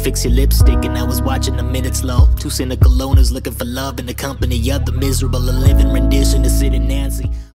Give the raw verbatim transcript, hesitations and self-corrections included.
fix your lipstick and I was watching the minutes low. Two cynical loners looking for love in the company of the miserable. A living rendition of Sid and Nancy.